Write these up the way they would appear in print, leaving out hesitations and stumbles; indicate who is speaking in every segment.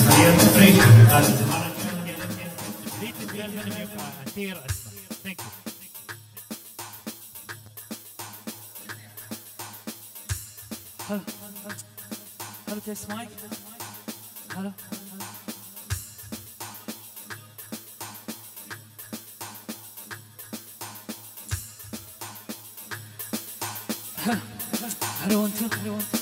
Speaker 1: Hello, test mic. Hello. هلو انتم.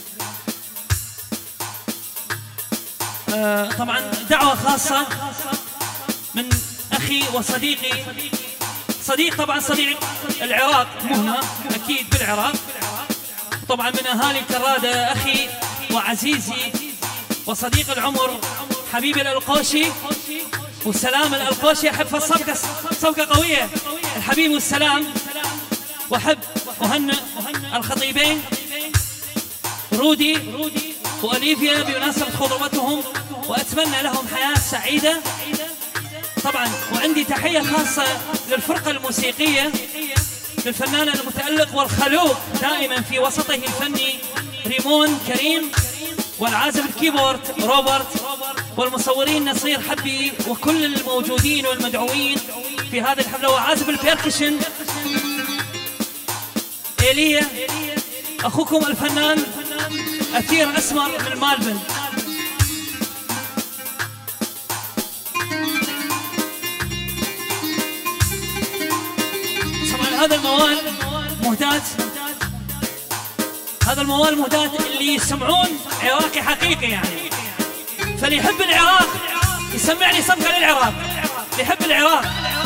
Speaker 1: طبعا دعوة خاصة من أخي وصديقي، طبعا صديق العراق، مو هنا أكيد بالعراق، طبعا من أهالي كرادة، أخي وعزيزي وصديق العمر حبيبي الألقوشي والسلام الألقوشي. أحب الصفقة صفقة قوية، الحبيب والسلام، وأحب أهنئ الخطيبين رودي وأليفيا بمناسبة خطوبتهم، وأتمنى لهم حياة سعيدة طبعا. وعندي تحية خاصة للفرقة الموسيقية، للفنان المتألق والخلوق دائما في وسطه الفني ريمون كريم، والعازف الكيبورد روبرت، والمصورين نصير حبي، وكل الموجودين والمدعوين في هذه الحفلة، وعازف البيركشن إيليا، أخوكم الفنان أثير أسمر من مالبن. طبعا هذا الموال مهداة اللي يسمعون عراقي حقيقي يعني، فاللي يحب العراق يسمعني صفقة للعراق، اللي يحب العراق.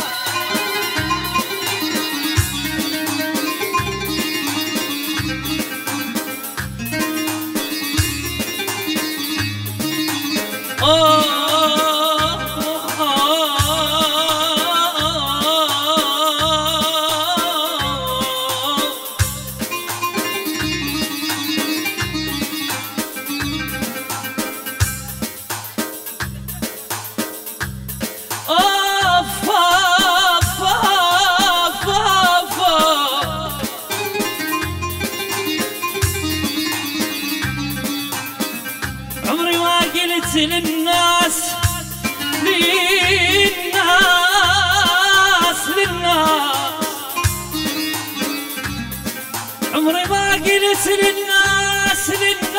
Speaker 1: للناس عمري ما قلت للناس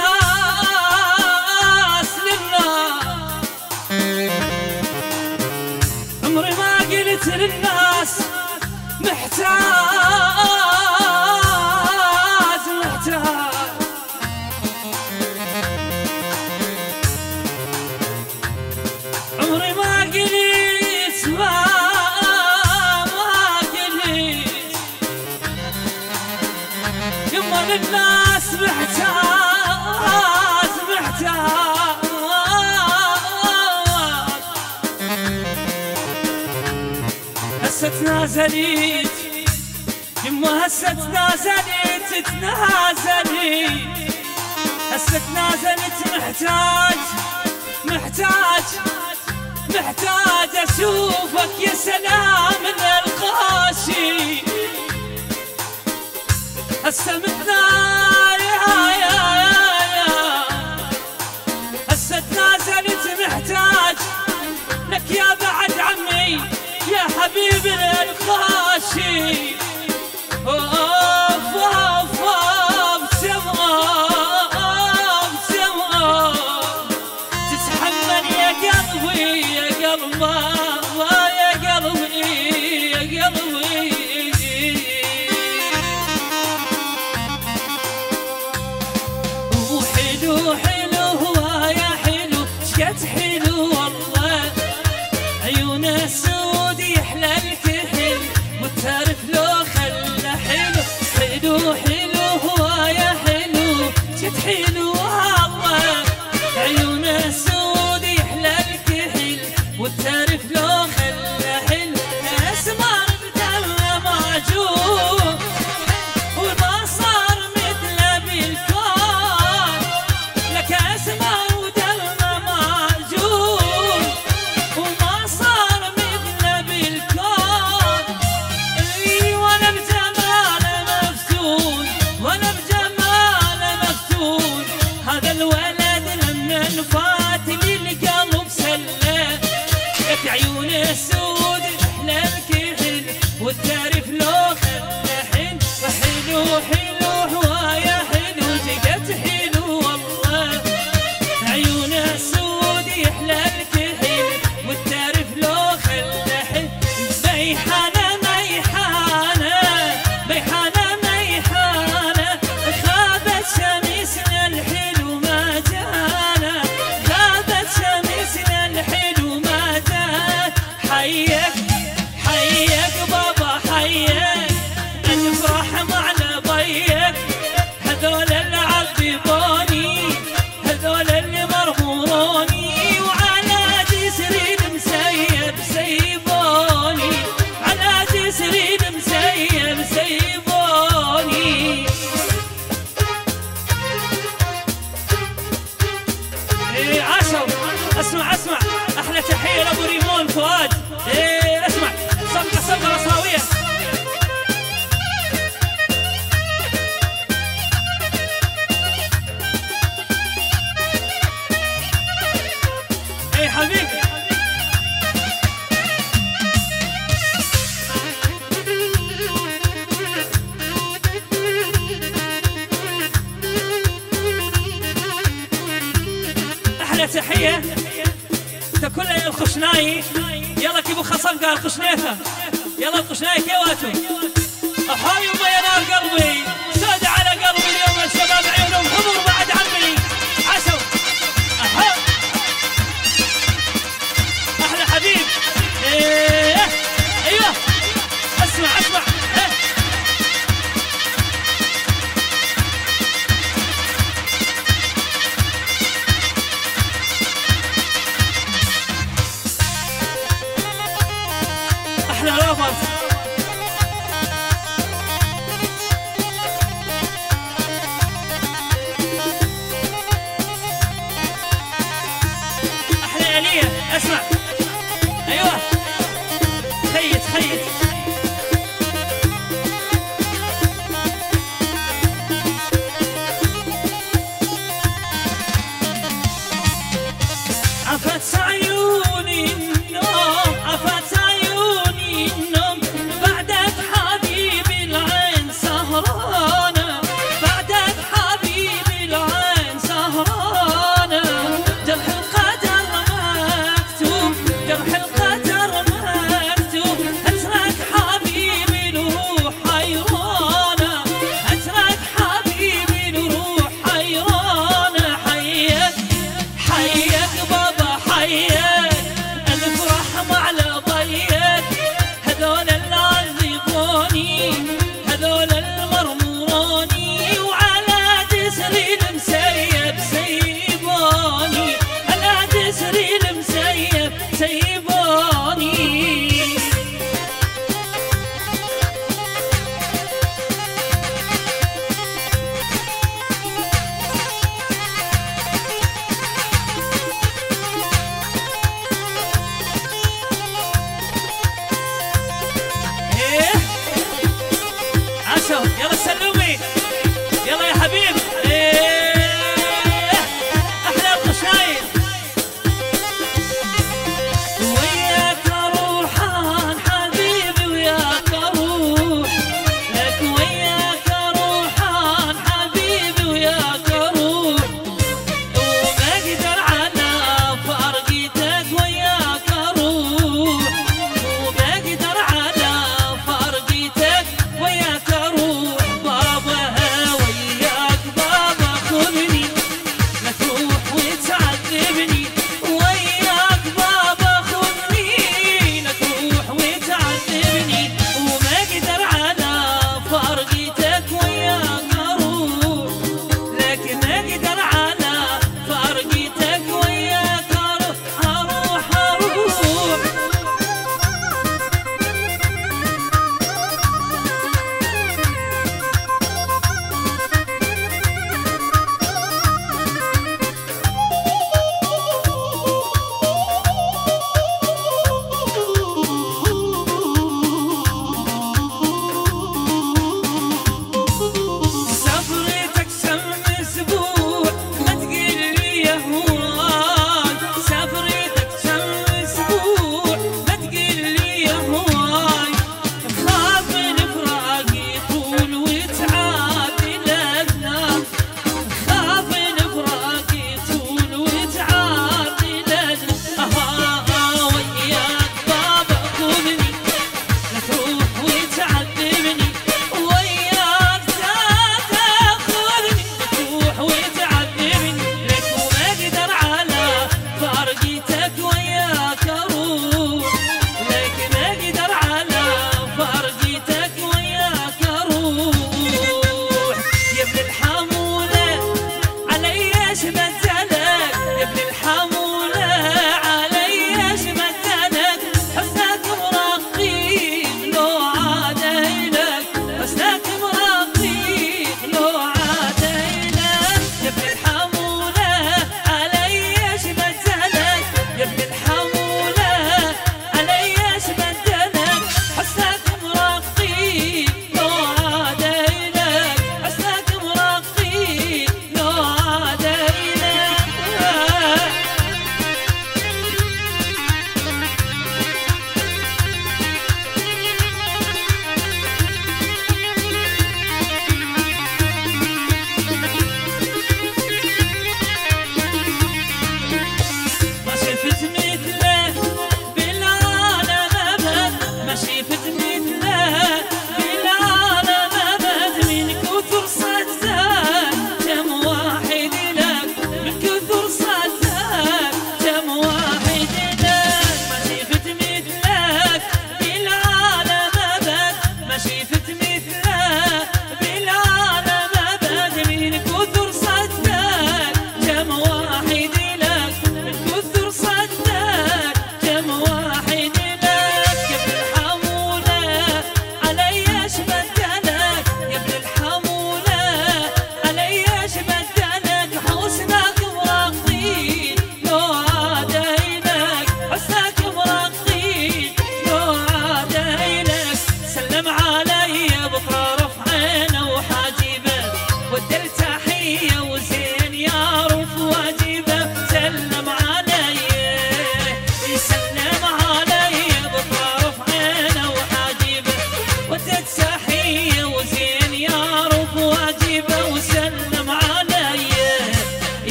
Speaker 1: عمري ما قلت للناس محتاج عمري ما قلت ما قلت يما للناس محتاج هسه تنازليت يما، هسه تنازلت هسه تنازلت محتاج اشوفك يا سلام القاشي، هسه هسه تنازلت محتاج لك يا بعد عمي يا حبيبي القاشي. حلو والله عيونه سود يحلى الكحل، والتعرف لو خلى حلو اسمر بدله معجون، وما صار مثله بالكون، لك اسمر ودله معجون، وما صار مثله بالكون. اي وانا بجماله مفتون، وانا بجماله مفتون، السود احلى الكحل والتعرف لو خلى حلو حلو هوايا حلو جقت حلو والله. عيون السود يحلى الكحل والتعرف لو خلى حلو. ميحانة ميحانة ميحانة ميحانة غابت شمسنا الحلو ما جانا. غابت شمسنا الحلو ما جانا. حيك حيك بابا حيك نفرح مع ضيك. هذول اللي عذبوني هذول اللي مرموني وعلى جسري مسيب سيبوني. على جسري مسيب سيبوني. ايه عاشوا. اسمع اسمع احلى تحيه لابو ريمون فؤاد. ايه اسمع صفقه صفقه رصاويه. ايه حبيبي احلى تحيه تكون يا الخشناي. يلا كيبو خصفقه الخشنيفه. يلا الخشناي كيواتو. احاي يما يا نار قلبي سود على قلبي اليوم الشباب عيونهم حضور بعد عمي. عشو احا احلى حبيب. ايه ايوه اسمع اسمع. ايه احلى رافض. احلى آلية اسمع. ايوه خيط خيط. عفت عيوني النوم عفت عيوني النوم بعدك حبيبي العين سهرانة. بعدك حبيبي العين سهرانة. جرح القدر مكتوب جرح القدر مكتوب. اترك حبيبي الروح حيرانة. اترك حبيبي الروح حيرانة. حيك حيك بابا حيك نفرح مع ضيك. هذول اللي عذبوني هذول المرموني وعلى جسري المسيب سيبوني. على جسري المسيب سيبوني.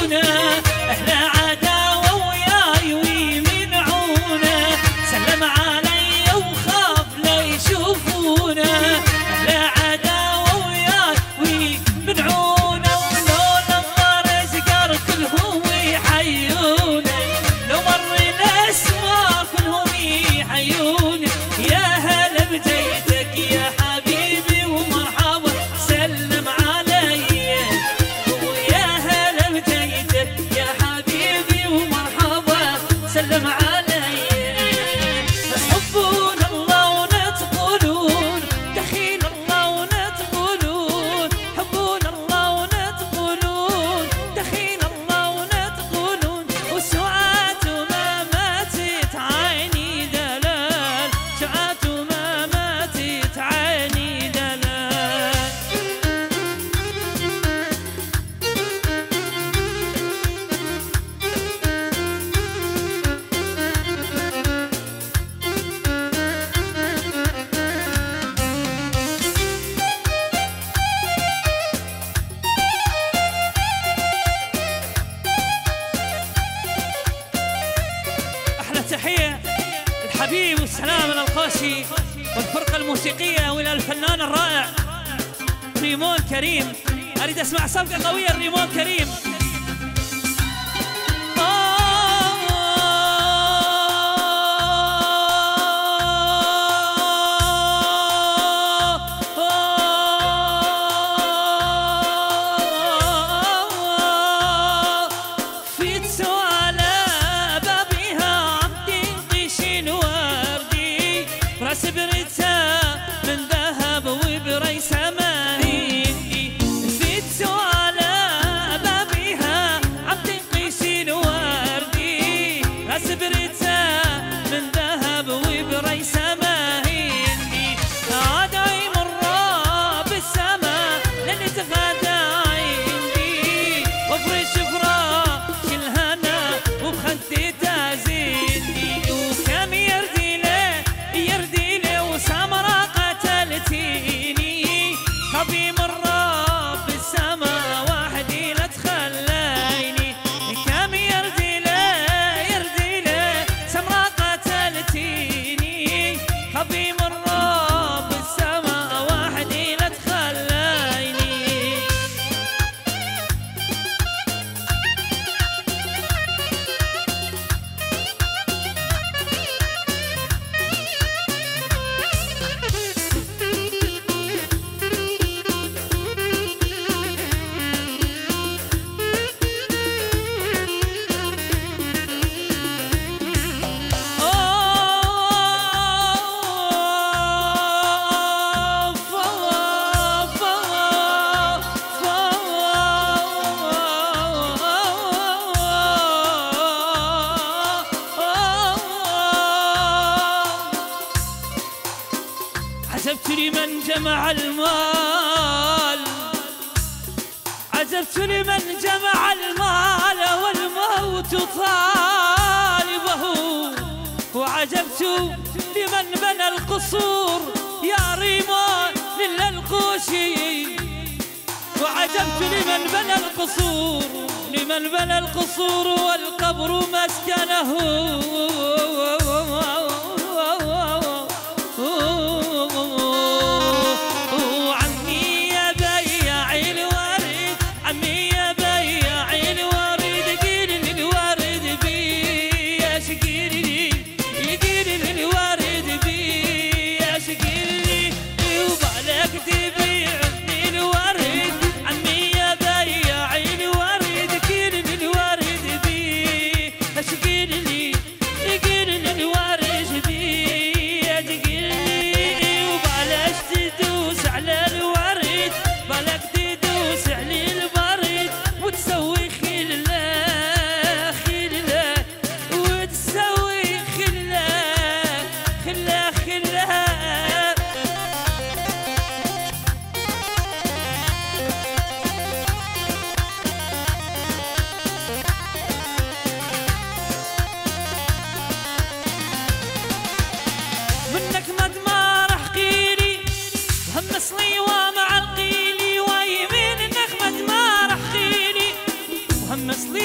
Speaker 1: يشوفونا، أهل عداوة وياي ويمنعونا، سلم علي وخاف لا يشوفونا، أهل عداوة وياي ويمنعونا، ولولا الله رزقار كلهم يحيونا، لو مر الأسوار كلهم يحيونا، يا هلا بجيتك يا حبيبي ومرحبا سلم علي، ويا هلا بجيتك يا حبيبي ومرحبا سلم علي، تحبون الله ونتقولون دخيل الله ونتقولون، حبون الله ونتقولون دخيل الله ونتقولون، وسعات ما ماتت عيني دلال، سعات ما ماتت عيني دلال. أحلى تحية الحبيب والسلام القاسي والفرقة الموسيقية وإلى الفنان الرائع ريمون كريم. أريد أسمع صفقة قوية ريمون كريم. سبرتها من ذهب وبريسة ماهي، فتوا على بابها عم تنقشين وردي، سبرتها من ذهب وبريسة ماهي، عادي مرة بالسما لن تغادى عندي، وافرش فراش الهنا وبخدي تازيني، وكم يردي وسمرة قتلتيني، خبي مرة بالسما وحدي لا تخليني، كم يردي له سمرة قتلتيني، خبي مرة بالسما وحدي لا تخليني. عجبت لمن جمع المال، عجبت لمن جمع المال والموت طالبه، وعجبت لمن بنى القصور يا ريمان للقوشي، وعجبت لمن بنى القصور، لمن بنى القصور والقبر مسكنه، اشقيني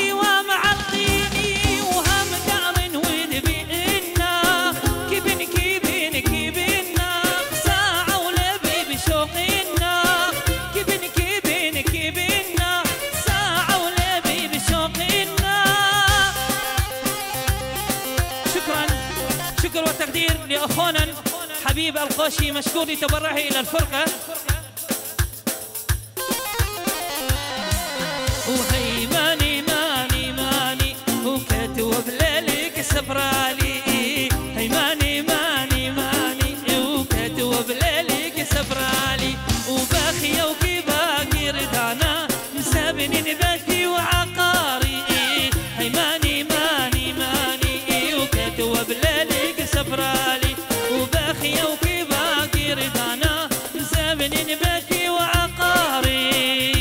Speaker 1: وبي ومعطيني وهم دار ونبينا كبن كبن كبنا ساعة ولبي بشوقنا كبن كبن كبنا ساعة ولبي بشوقنا. شكرا شكر والتقدير لأخونا حبيب القوشي مشكور لتبرعه إلى الفرقة. وهي ماني ماني ماني وكتوب ليلك سفرالي هي ماني ماني ماني وكتوب ليلك سفرالي وباخية وكباقي ردانا مسابني نبكي وعقاري هي ماني ماني ماني وكتوب ليلك سفرالي وباخية وكباقي ردانا مسابني نبكي وعقاري.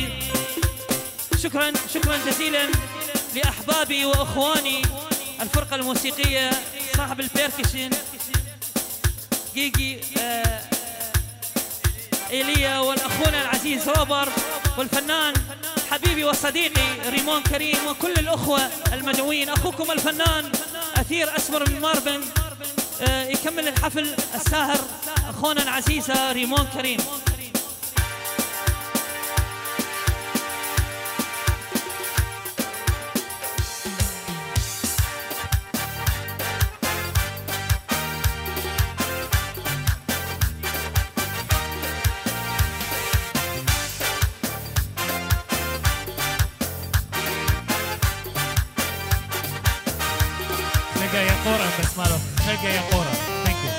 Speaker 1: شكرا شكرا جزيلا لأحبابي وأخواني الفرقة الموسيقية صاحب البيركشن جيجي إيليا والأخونا العزيز روبر والفنان حبيبي وصديقي ريمون كريم وكل الأخوة المدعوين. أخوكم الفنان أثير أسمر من ماربن يكمل الحفل الساهر أخونا العزيزة ريمون كريم.
Speaker 2: يا قورة بس ماله نلقى يا قورة. ثانك يو.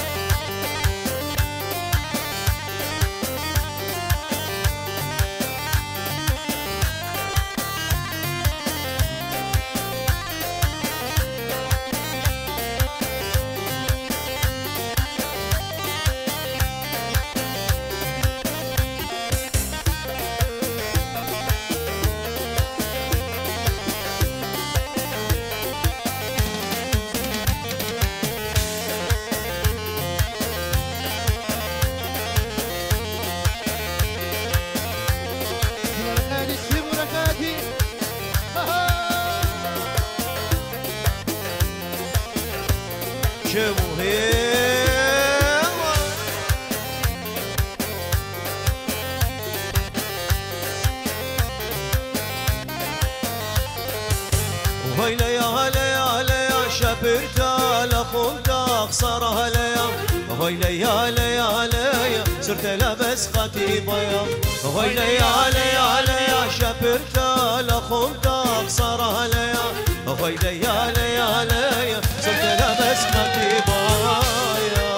Speaker 3: ويلي يا هلا يا هلا يا شبرتا لخمتا خسارها ليا ويلي يا هلا يا هلا يا صرت لابس خطيبة يا ويلي يا هلا يا هلا يا شبرتا لخمتا خسارها ليا ويلي يا هلا يا هلا يا صرت لابس خطيبة يا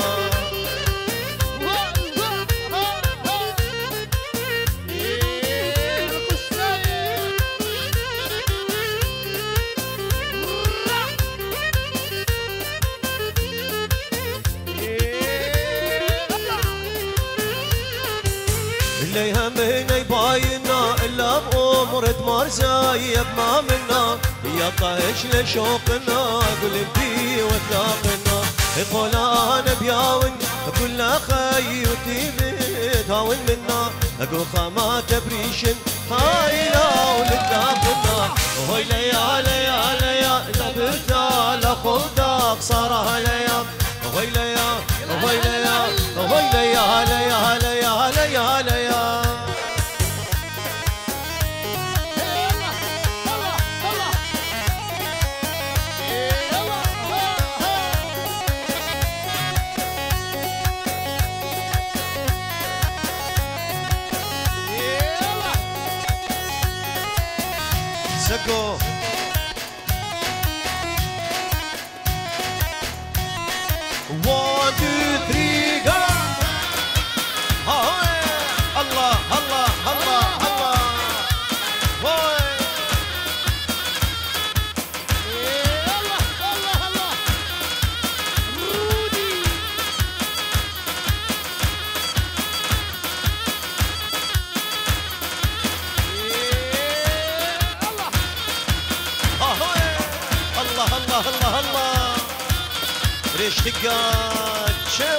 Speaker 3: اللي يهمنا يباينا الا بأمر تمر زايب ما منا يا طايش لشوقنا قول بي وتلاقنا يقول انا بياون كل خي وتيبت هاون منا اقول خامات بريشن هاي لا ونتلاقنا وهي ليالي يا ليا لبرتا لخودا صارها ليا وهي ليا وهي ليا وهي ليا ليا ليا ليا ليا سكو One, two, three, go! Allah, Allah, Allah, Allah! Boy! Allah, Allah, Allah! Rudy! Allah! Allah, Allah, Allah, Allah! ريش تقاد شو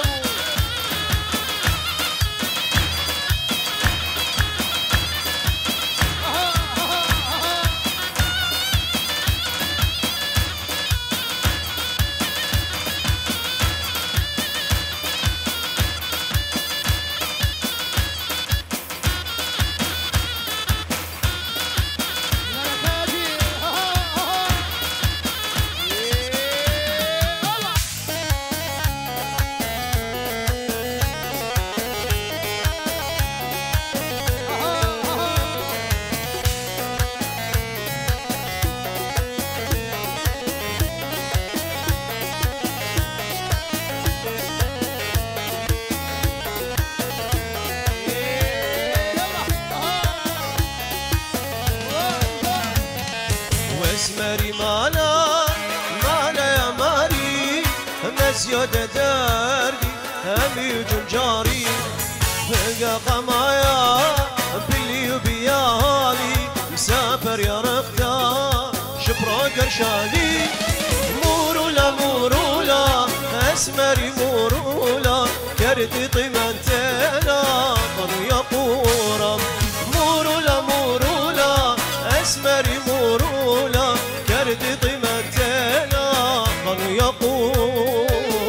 Speaker 3: واسمري مالا مالا يا ماري مزيود دردي همي جنجاري بقى قمايا بلي وبيالي مسافر يا رختا شبرا قرشالي مورولا مورولا اسمري مورولا كرتي طمانتنا طلو يا قورا مورولا مورولا اسمري مورولا كرتي طمانتنا طلو يا قورا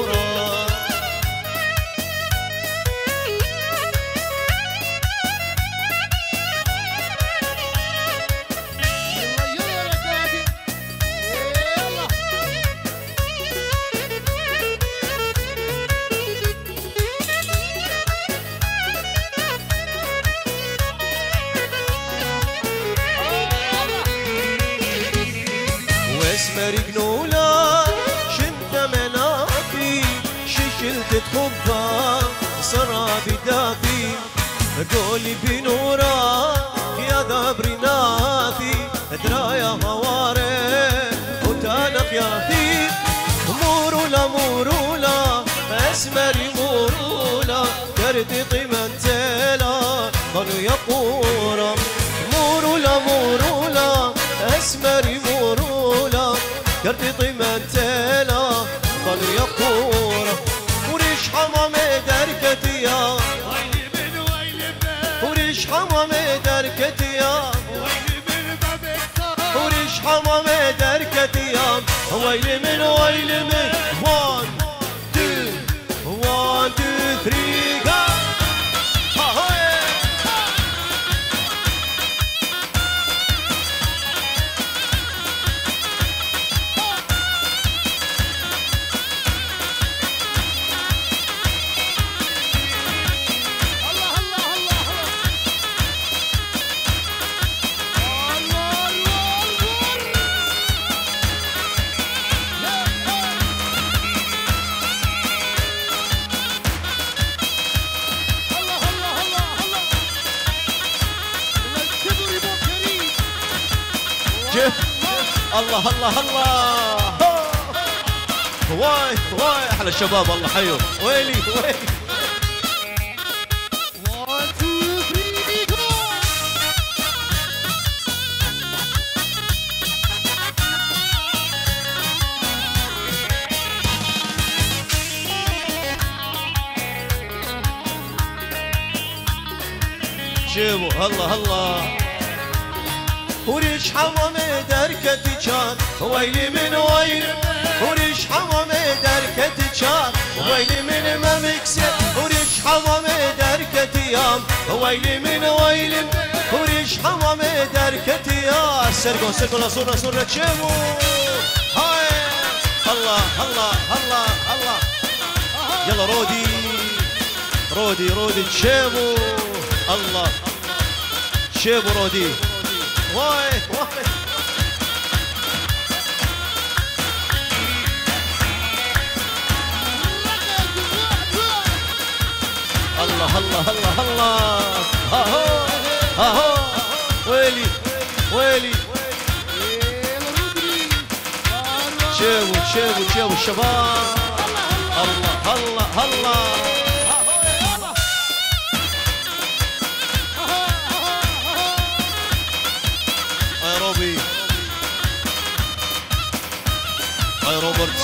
Speaker 3: اسمري قنولا شنت منافي ششلت تخبى صرا بدافي قولي بنورا يا دبري ناثي درايا هواري وتانا خياثي مورولا مورولا اسمري مورولا كردي طيمنتيلا قالوا يا قورا مورولا مورولا اسمري مورولا كرتي طيمنتيلا قالوا يا قورا وريش حمامي دركتي يا
Speaker 4: ويلي من ويلي من
Speaker 3: وريش حمامي دركتي يا
Speaker 4: ويلي من باب الصار
Speaker 3: وريش حمامي دركتي يا ويلي من ويلي من 1 2 1 2 3 go ها هاي
Speaker 4: الله الله الله
Speaker 3: الله الله الله واي واي احلى الشباب الله حيهم ويلي ويلي
Speaker 4: 1 2 3 go
Speaker 3: شوفوا الله الله وريش حمامي دركتي كان ويلي من ويلي وريش حمامي دركتي كان ويلي من ما مكسر وريش حمامي دركتي يام ويلي من ويلي وريش حمامي دركتي يا سرقوا سرقوا لا صورنا صورنا تشمو هاي الله الله الله الله يلا رودي رودي رودي تشمو الله شيبو رودي واي واي الله الله الله الله اهو اهو ويلي ويلي شيبو شيبو شيبو الشباب الله الله الله روبي هاي روبرت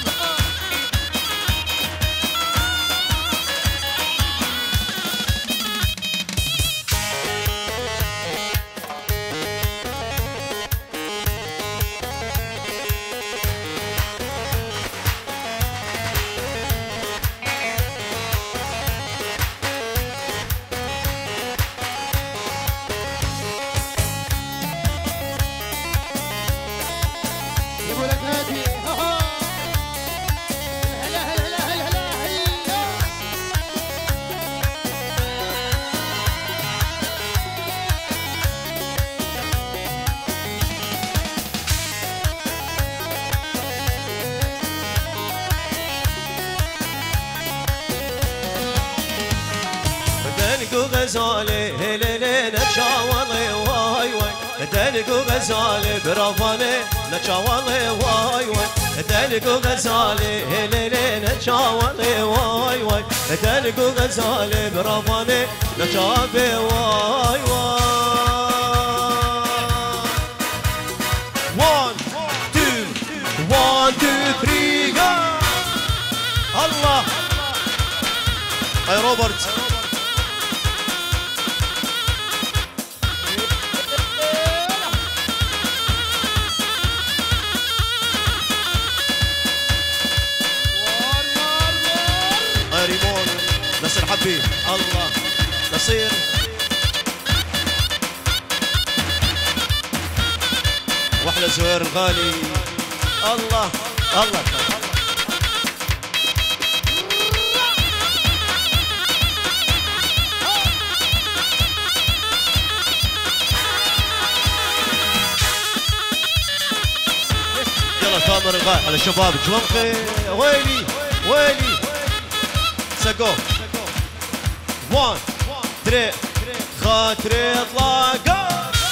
Speaker 3: دنقو غزالي هللين تشاوضي واي واي دنقو غزالي برافاني نشاولي واي واي تلقوا غزالي ليلي نشاولي واي واي تلقوا غزالي برافاني نشافي واي واي 1 2 3 go الله هاي روبرت ريمون نصير حبيب الله نصير واحلى زهير الغالي الله الله يلا ثامر الغالي على الشباب جوانخي ويلي ويلي سقو 1 3 خاطري اطلق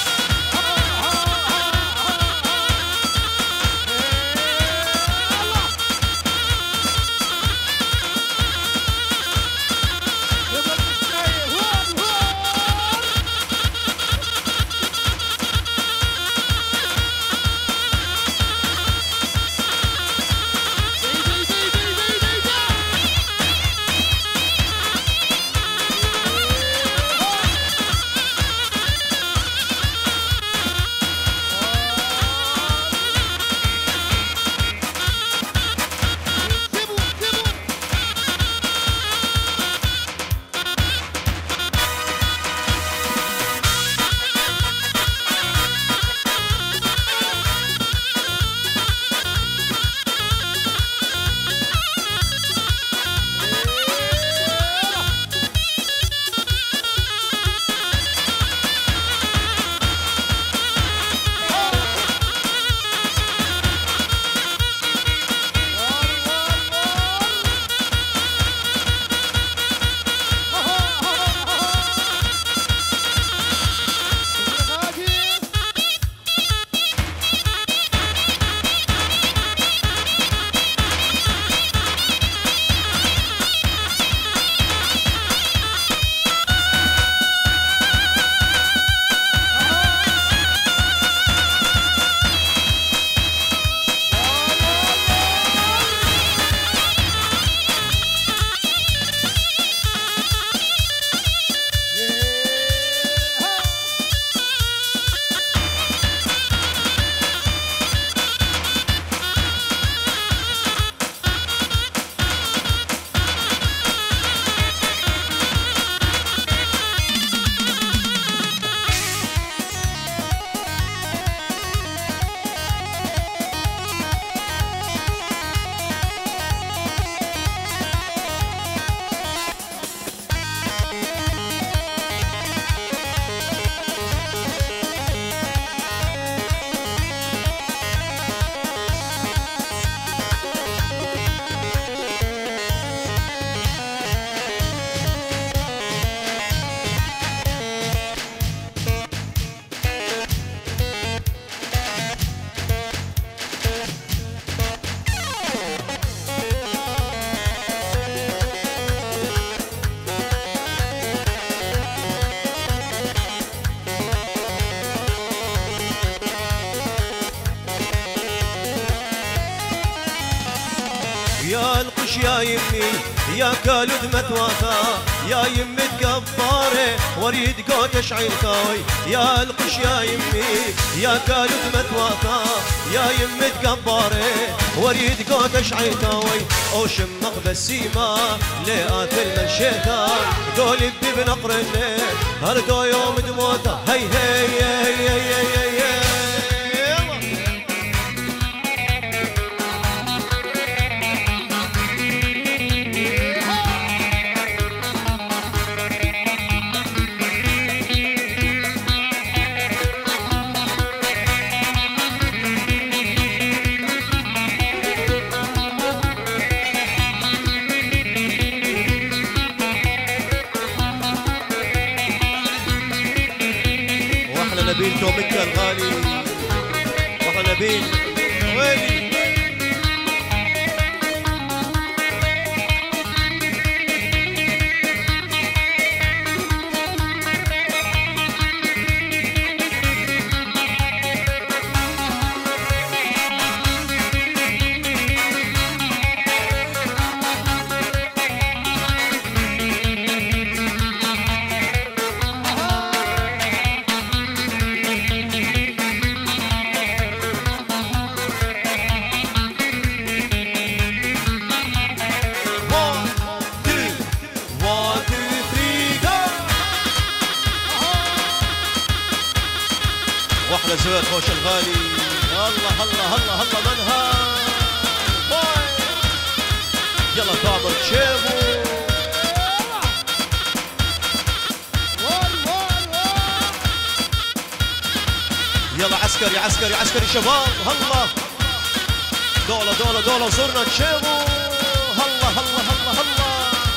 Speaker 3: يا القش يا يمي يا كالود متواثا يا يمي تقباري وريد قوت شعيرتاوي يا القش يا يمي يا كالود متواثا يا يمي تقباري وريد قوت شعيرتاوي او شمق بسيمة ليات المنشيتا قولي بدي بنقر الليل هردو يوم دموتا هي هي هي هي هي, هي. نبيل تومكا الغالي واحنا نبيل ويلي واحلى زوير خوش الغالي. الله الله الله الله منها يلا تامر تشيبو. يلا عسكري عسكري عسكري شباب هلا دولة دولة دولة زرنا تشيبو. هلا هلا هلا هلا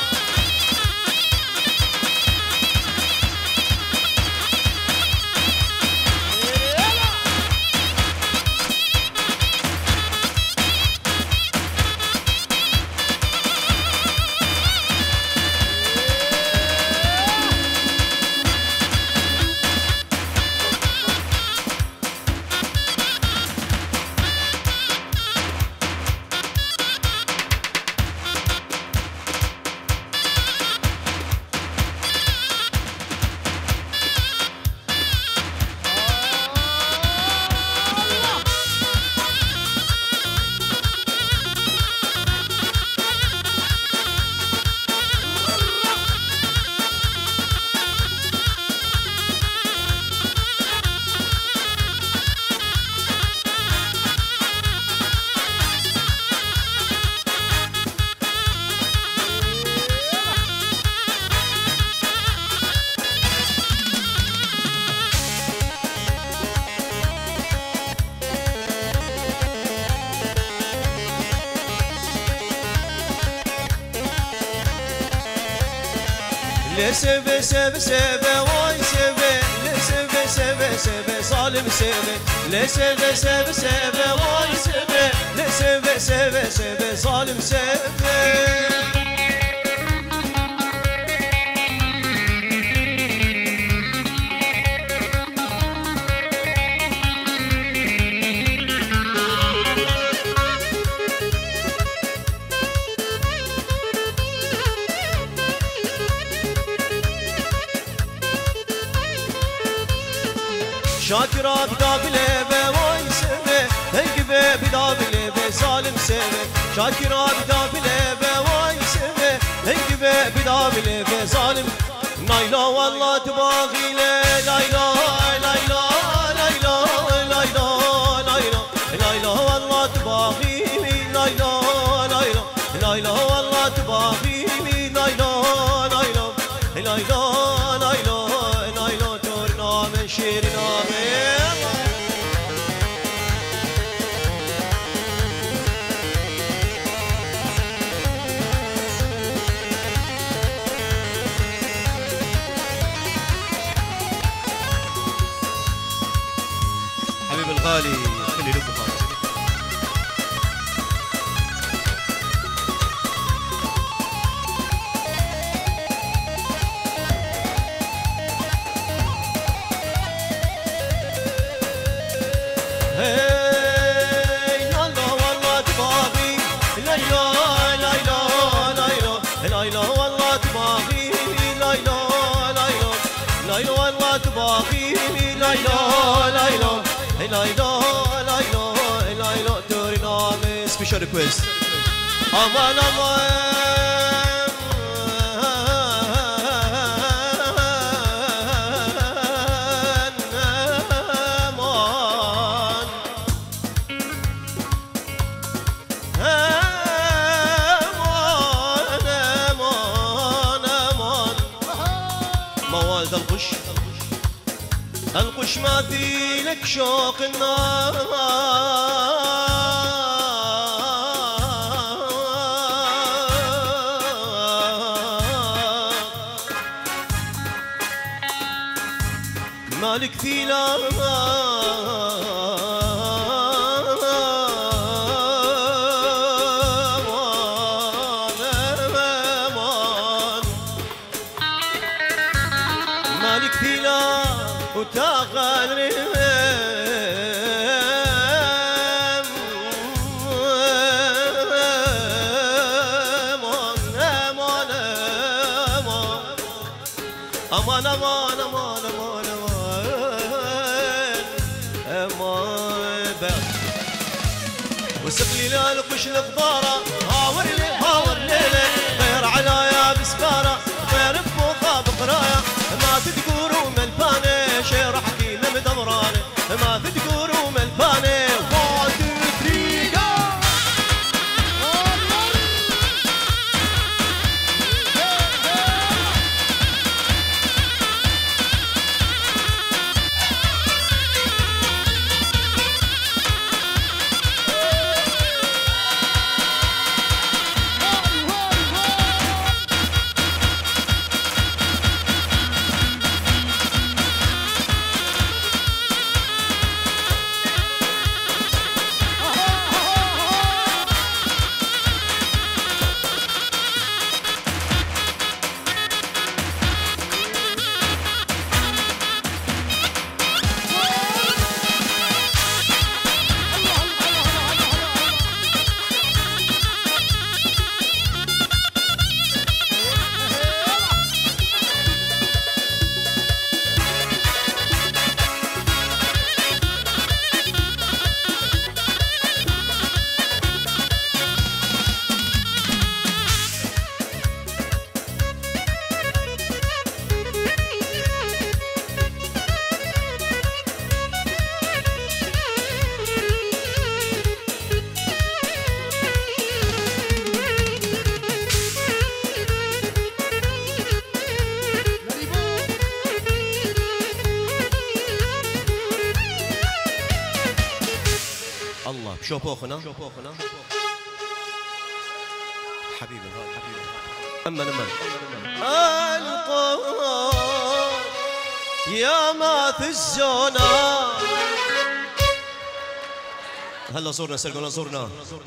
Speaker 3: سبه سبه سبه واي سبه سبه سبه سبه ظالم سبه سبه سبه سبه واي سبه سبه سبه سبه ظالم سبه. شاكرا بدابله بواي سبه هيقبه بدابله بظالم سبه شاكرا بدابله بواي سبه هيقبه بدابله بظالم. نايلا والله تباغي لايلا لايلا لايلا لايلا لايلا لايلا والله تباغي لايلا لايلا لايلا والله تباغي لايلا لايلا لايلا لايلا لايلا تورنا من شيرنا حبيب الغالي خلي لبه خالص. Special request. Aman aman موالد القش القش ما في لك شوق النار مالك في لا امان امان امان امان امان امان وسقلي للقش الفضاره هاور ليله غير على يا بسكاره غير بفوقها بقرايه ما تذكروا ملفانه شير حكيمه مدورانه ما تذكروا ملفانه الله بشوفوخنا حبيبي أمن القوم يا ماث الزونا هلا زورنا سرقنا زورنا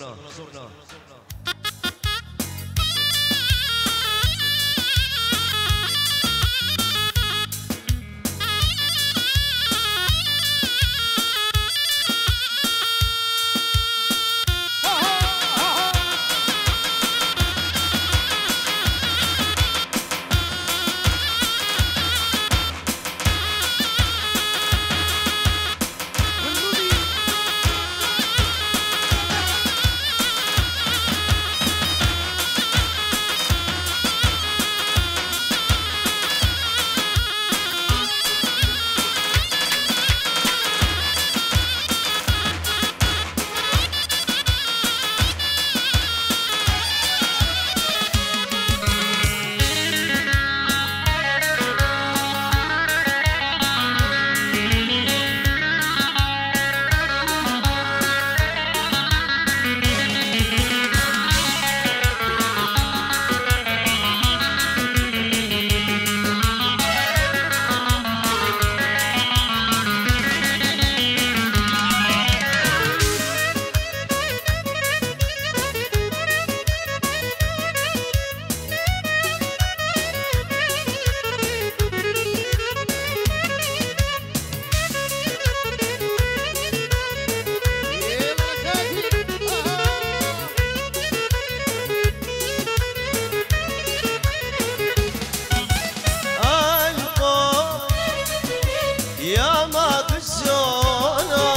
Speaker 3: يا ما تزونا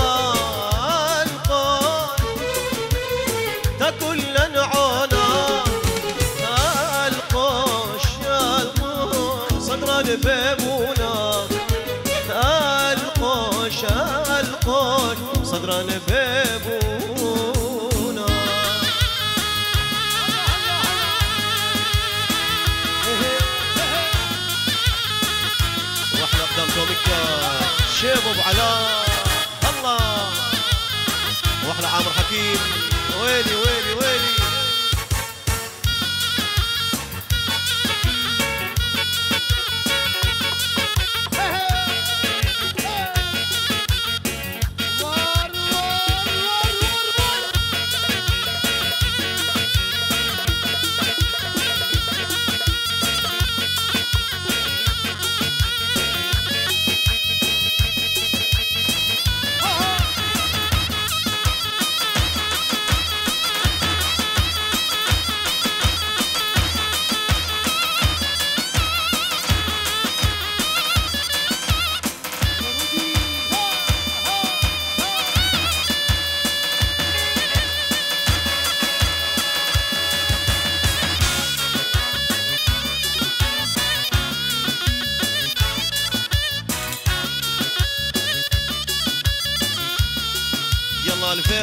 Speaker 3: القول تاكل نعونا القوش صدرا بيبونا القوش صدرا بيبونا واحنا قدام توميكا شيب ابو علاء الله واحلى عامر حكيم ويلي ويلي ويلي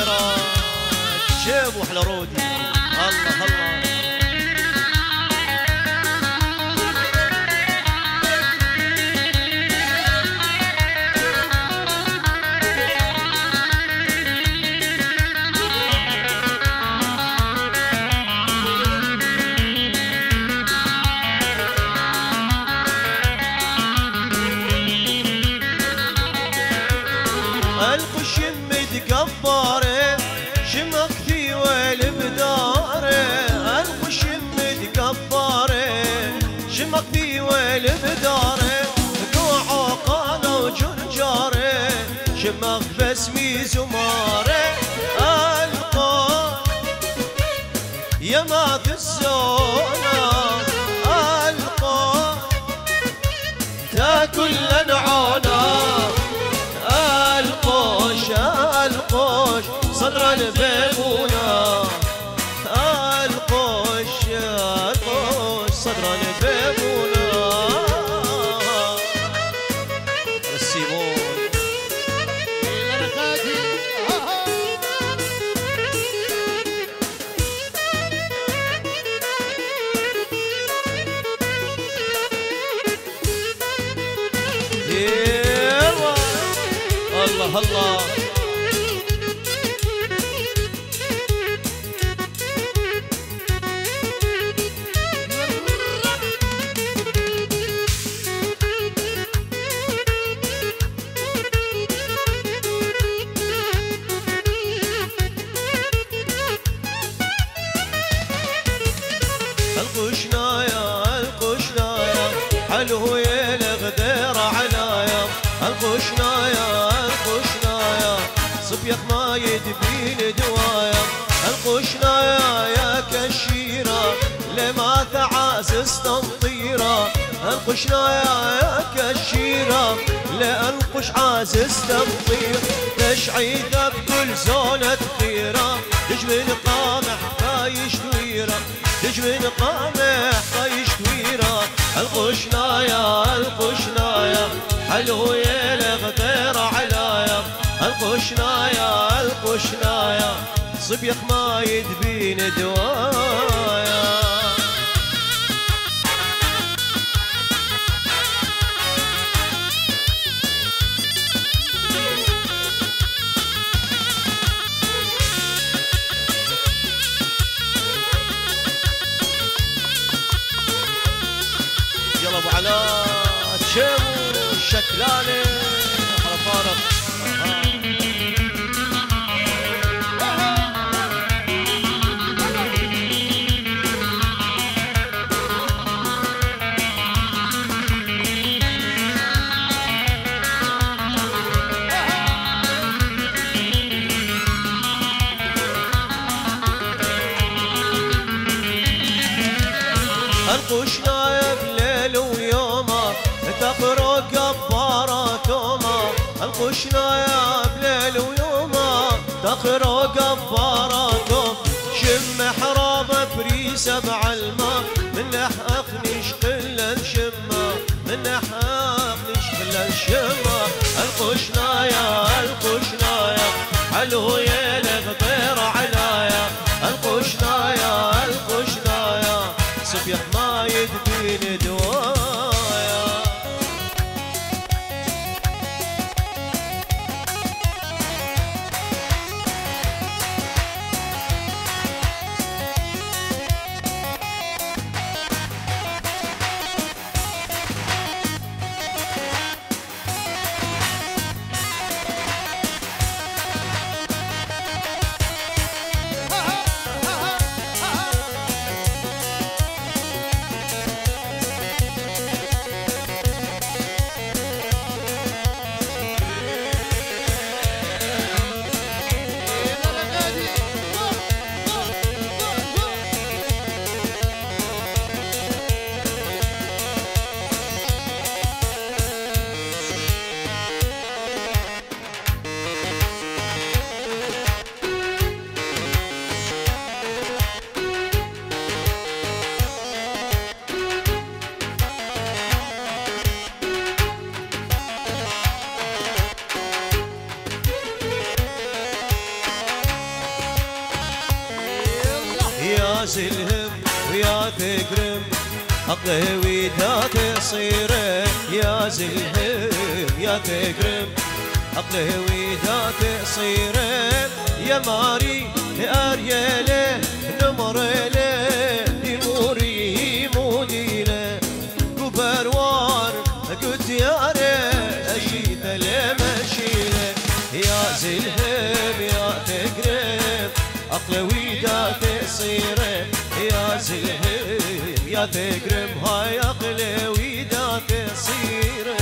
Speaker 3: الخيرات شيب وحلا رودي الله الله. القشم متكبره شمك في ويل بداره، القشم متكبره شمك في ويل بداره، قوع عقاله وجرجاره شمك بسمي زماره، القى يا ما تسونا القى تاكل لنعونا، القوش صدر البيبونة، القوش صدر البيبونة. السيمون الله الله. القشنايا القشنايا حلو يا الغدير عنايا، القشنايا القشنايا صبيك ما يدبين دوايا، القشنايا يا كشيرة لما تعاسس تمطيرة، القشنايا يا كشيرة لأنقش عازز تمطير، تشعيثة بكل زونة خيرة تجمل قامح فايش دويرة، تجمل قامح فايش دويرة. القشنايا القشنايا حلو يا الغدير علايا، القشنايا القشنايا صبيخ ما يدبين دوايا. يلا ابو علاء تشيبو الشكلاني على فارق. القشنايا بليل ويومه تخرج قبارة تومه، القشنايا بليل ويومه تخرج قبارة توم، شم حرابه بريسه بعلمه من اخنش قله شمه، من اخنش قله شمه. القشنايا القشنايا حلو يا الغدير علايا، القشنايا القشنايا صبيح ما يدبين دوايا. يا زلهم ويا تكرم عقله ويدا تصيره يا زلهم يا تكرم عقله ويدا تصيره يا ماري أريله نمرله يموري موديله كبروار قلت يا أشيد لمشيله يا زلهم يا تقرب عقله ويدا تصيره يا زلهم يا تقرب هاي عقله ويدا تصيره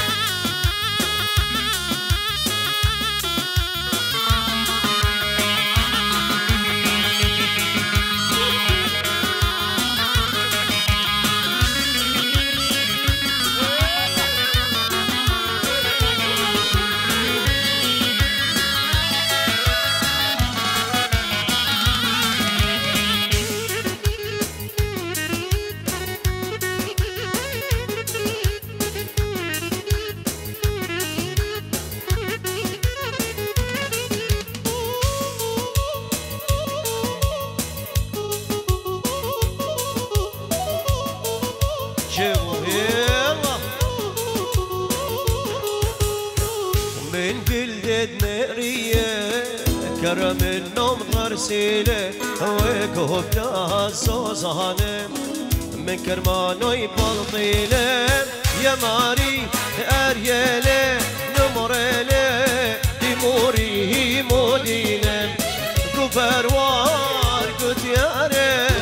Speaker 3: من بلدة نارية كرم النوم غرسيلة وكهبنا الزوزانة من كرمانو يبلطيلة يا ماري أريالة نمريلة ديموري مودينة كبروار قد ياري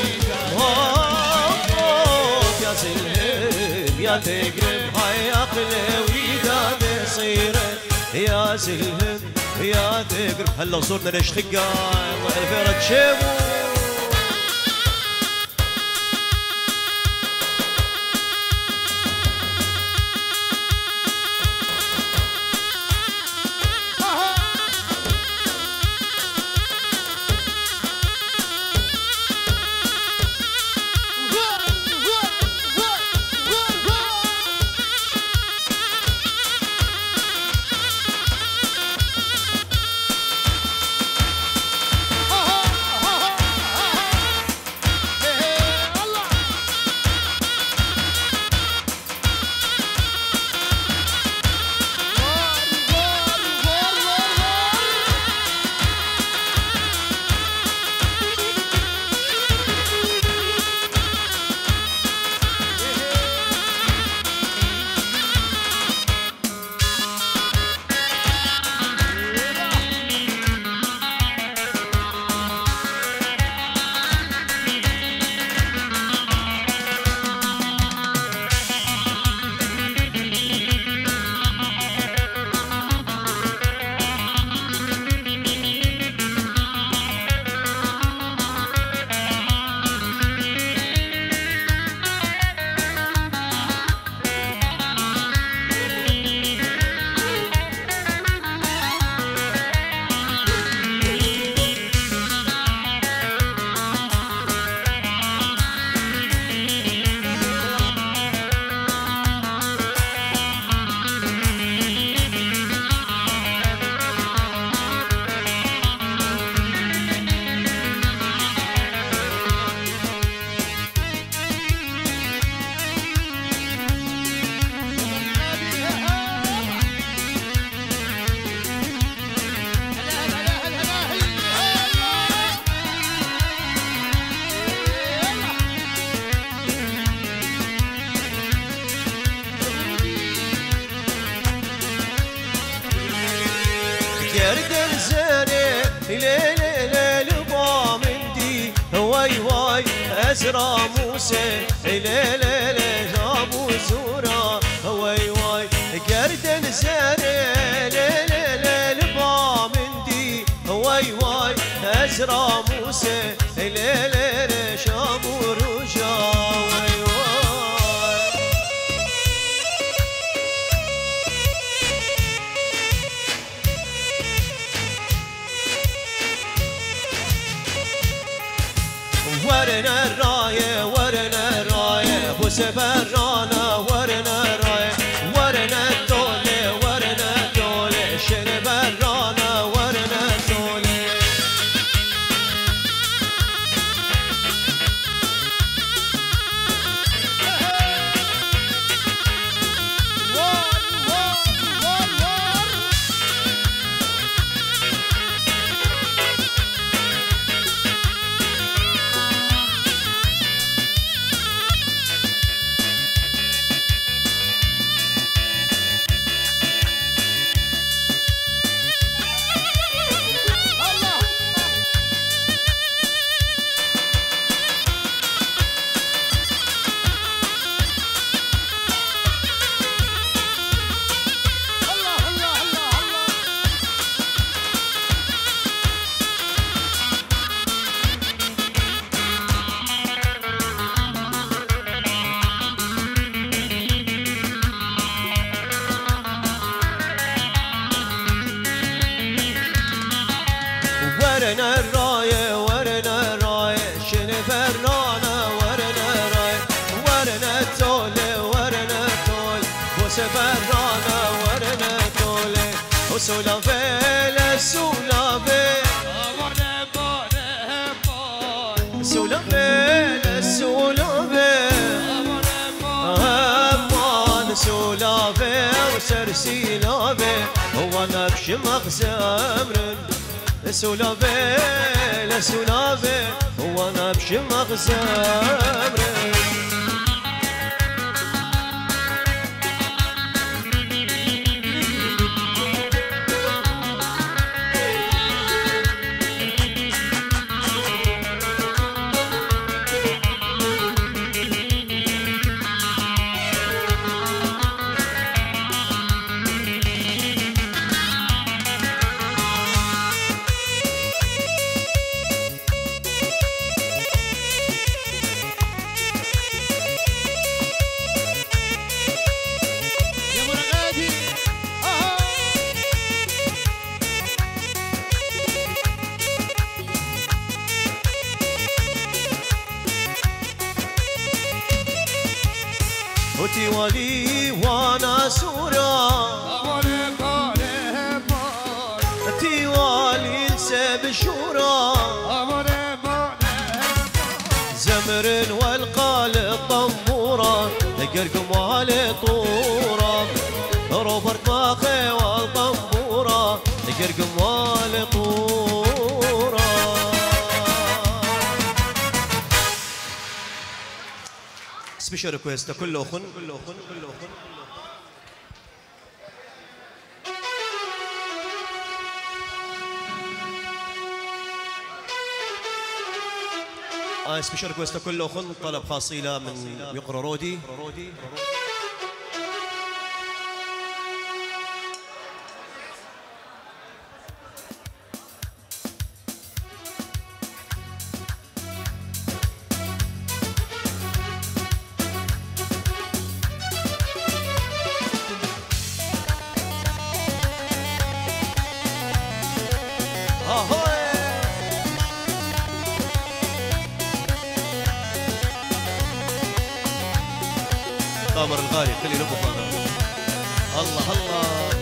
Speaker 3: يا زلهم يا تقرب هاي عقله ويدا تصيره يا زلهم يا تقرب هلا صورنا ليش خقا الله الفيرة تشيبو يردن زاني ليل ليل بامندي واي واي أزرع موسى ليل ليل أبو زورا واي واي يردن زاني ليل ليل بامندي واي واي أزرع موسى ليل ليل أبو رجا واي واي ورنا الراية ورنا الراية ابو سفرانا ورنا الراية ورنا الدولة ورنا الدولة شرب الرانا ورنا الدولة ورنا الراية ورنا الراية شنو برانا ورنا الراية ورنا التولة ورنا التول بوس برانا ورنا التولة وسولافي لسولافي سولافي لسولافي أمان سولافي وسرسيلافي هو نبش مغزمرن سولافي لسولافي هو نبش مغزمرن وتيوالي وانا سورا تيوالي لسب الشورى زمر والقال الطنبورة قرقم والي طورة روبرت باخي والطنبورة قرقم والي طورة سبيشال ريكويست كله خن سبيشال ريكويست كله خن طلب خاصيله من يقرا رودي قامر الغالي خلي له الله الله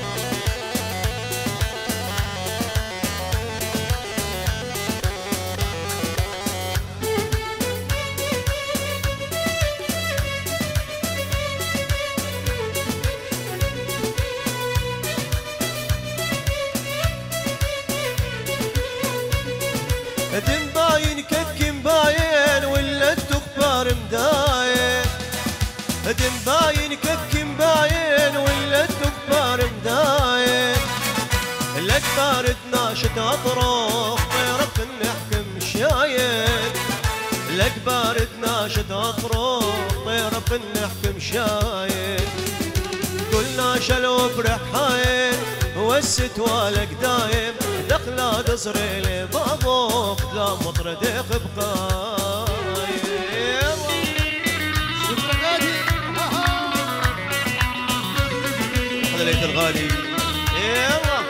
Speaker 3: دم باين كتكم باين ولا الدكبار مداين دم باين كتكم باين ولا الدكبار مداين الأكبار تناشد أطرق طيرك نحكم شاين الأكبار تناشد أطرق طيرك نحكم شاين قلنا شلو برحاين والستوالك دايم دخلا تصري لي بابوك لا مطردك بقايم هذا ليت الغالي يلا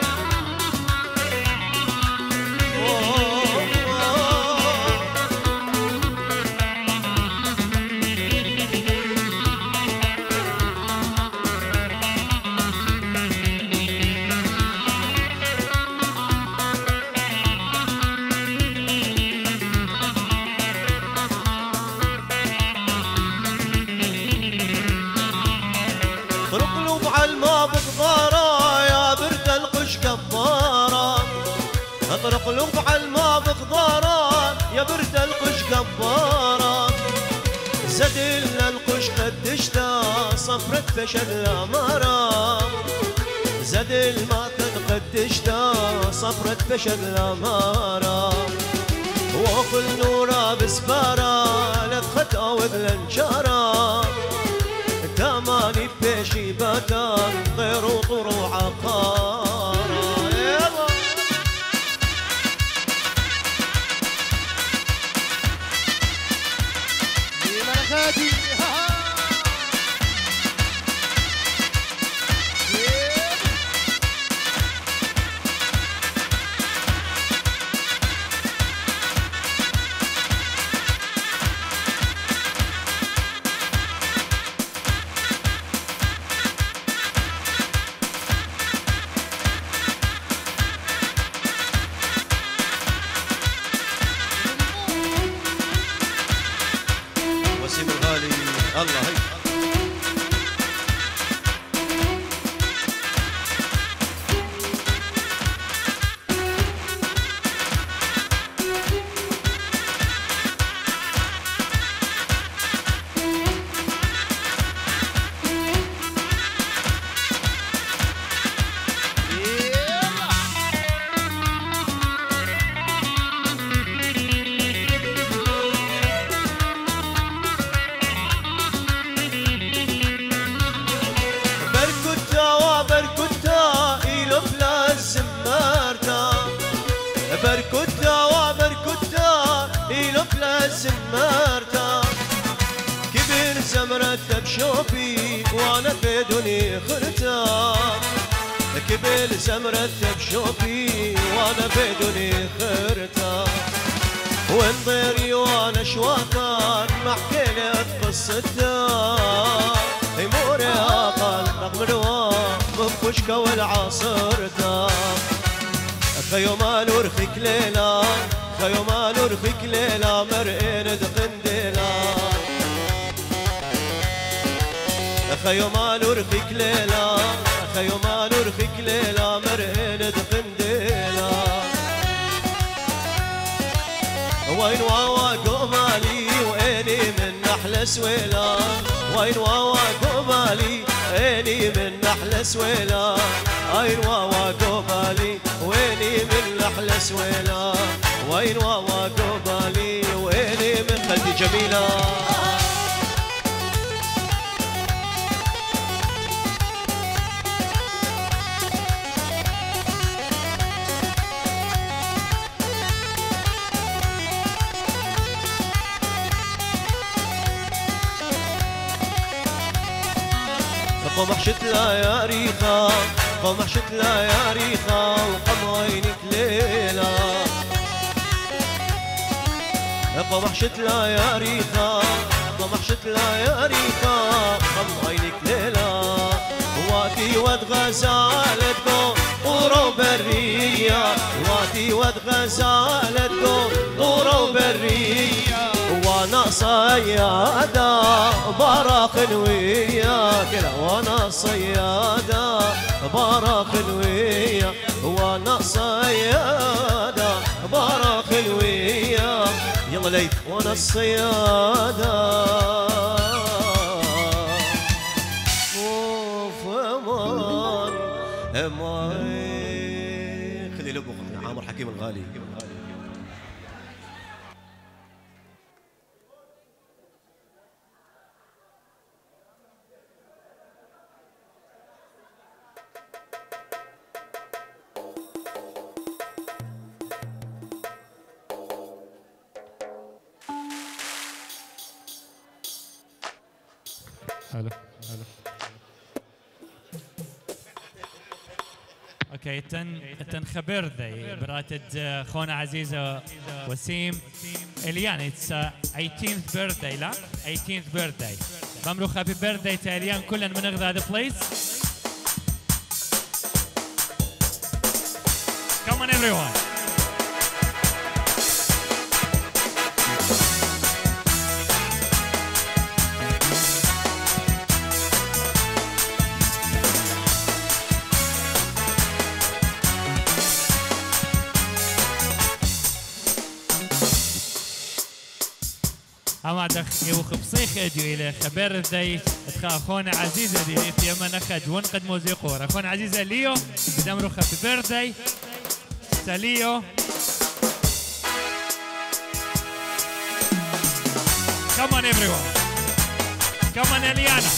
Speaker 3: اطرق لوب على الماء بخضاره يا برد القش قباره زد لنا القش قدشتا صفرت فشل الاماره زد الماء قدشتا صفرت فشل الاماره وكل نوره بسباره لفخت اوذ الانشاره تماني بيشي باتا غير وطروع عقاره الله هي بركوتا وبركوتا إلوف لازم مرتا كبر زمرتها بشوفي وانا بدوني خرتا كبر زمرتها بشوفي وانا بدوني خرتا وانظري وانا شواطر محكي لك قصتها يمور يا قلب رغم الوام بفشكة والعصرتا خيو مالو رخيك ليلة خيو مالو رخيك ليلة مرئين دقنديلا خيو مالو رخيك ليلة خيو مالو رخيك ليلة مرئين دقنديلا وين واوا قمالي ويني من نحلة سويلة وين واوا قمالي ويني من نحلة سويلة وين واوا قمالي ويني من نحلة سويلة وين واوا قمالي ويني من خلدي جميلة قمحشت لا يا ريخا قمحشت لا يا ريخا وقم عينك ليلة قمحشت لا يا ريخا قمحشت لا يا ريخا وقم عينك ليلة واتي ود غزالتكو طورو برية واتي ود غزالتكو طورو برية وانا صيادة براخ وياك وانا صيادة براخ وياك وانا صيادة براخ وياك يلا ليث وانا الصيادة وفمان اماي خلي لبو عامر حكيم الغالي
Speaker 2: حلو حلو اوكي تن خبر ذي براتد خونا عزيزة وسيم اليان اتس 18th birthday لا 18th birthday مملو happy birthday تا اليان كلنا من نغذى هذا بليز come on everyone أما دخ يوخ بصيخ أديو إلى خبر ذي أخونا عزيزة دي في يمن أخد ونقد موسيقور أخونا عزيزة ليو بدمرو خبي بيرثداي ساليو Come on everyone Come on Eliana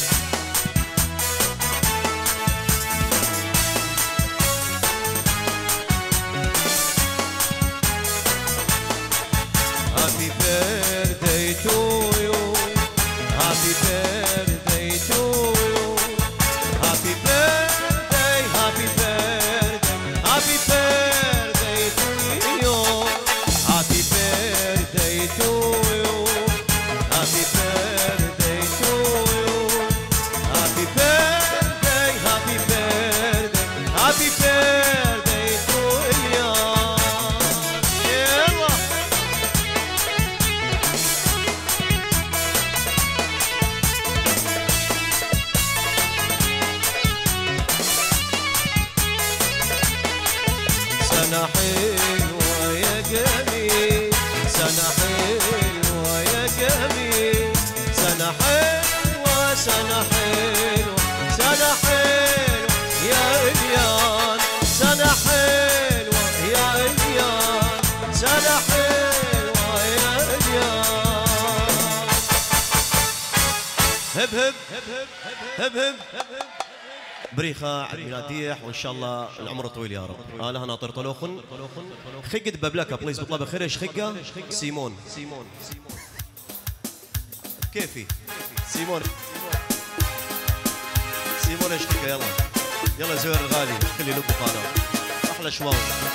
Speaker 3: Happy birthday to you. Happy birthday to you. Happy birthday, happy birthday, happy birthday to you. Happy birthday to you. Happy birthday to you. ولا حلوة يا ريال. هب هب هب هب بريخة عيد ميلاد ديح وان شاء الله العمر طويل يا رب. انا ناطر طلوخن خقة ببلكة بليز بطلب خير. ايش خقة؟ سيمون كيفي سيمون ايش خقة. يلا زهير الغالي خلي لبه قناة احلى شواو.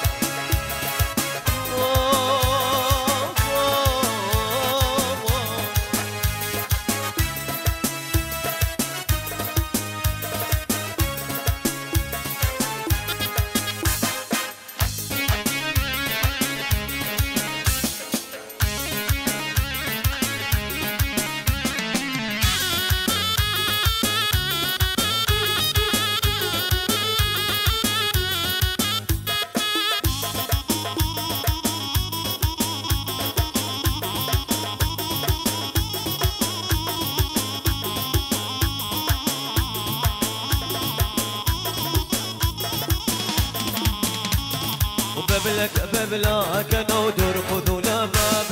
Speaker 3: ببلك انا ودور خذولا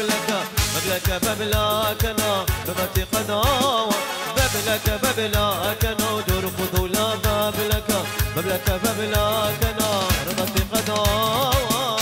Speaker 3: ببلك انا ببتي قناوة. ببلك انا ودور خذولا ببلك انا رضتي قناوة.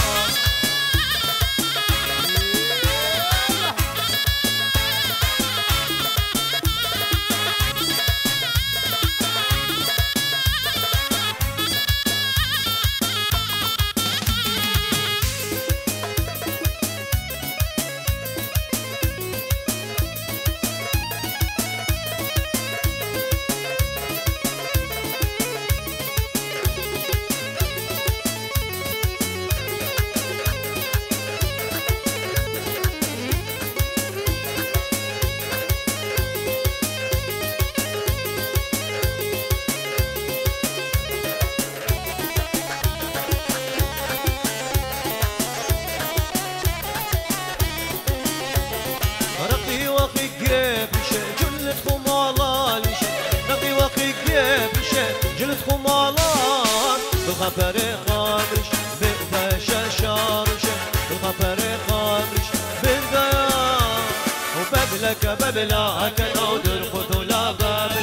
Speaker 3: بالغفر خامرش بقفاشا شارش بالغفر خامرش بالغيان. وببلك نودر خذولا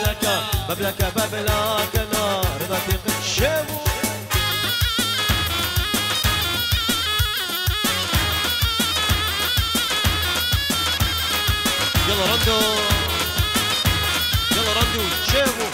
Speaker 3: ببلك نار رضيق الشمو. يلا رندو شيمو.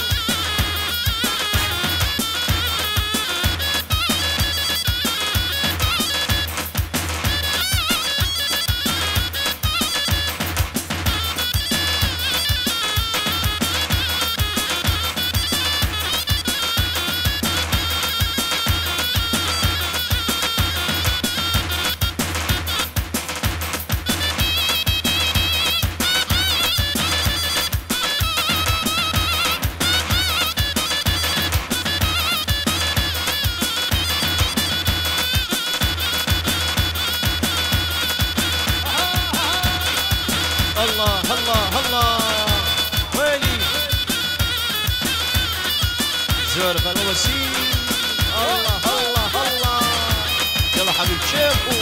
Speaker 3: الله ويلي زهر غنوة وسيم. الله يلا حبيب شيخو.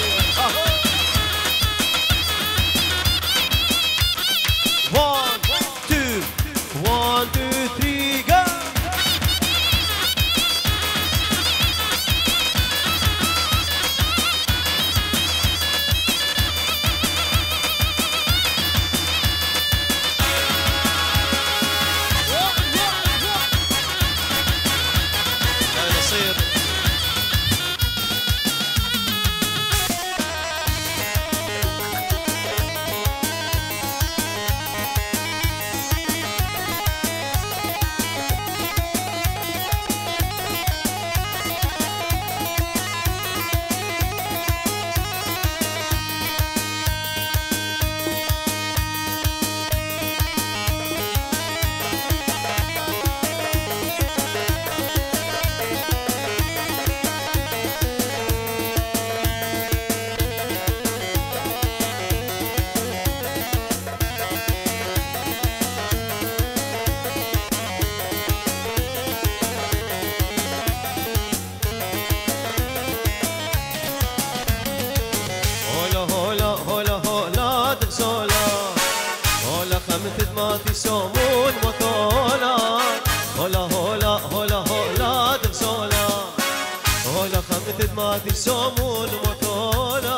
Speaker 3: 1 2 3 go. خمت ما تسومون مثولا هولا هولا هولا هولا دغزولا هولا خمت ما تسومون مثولا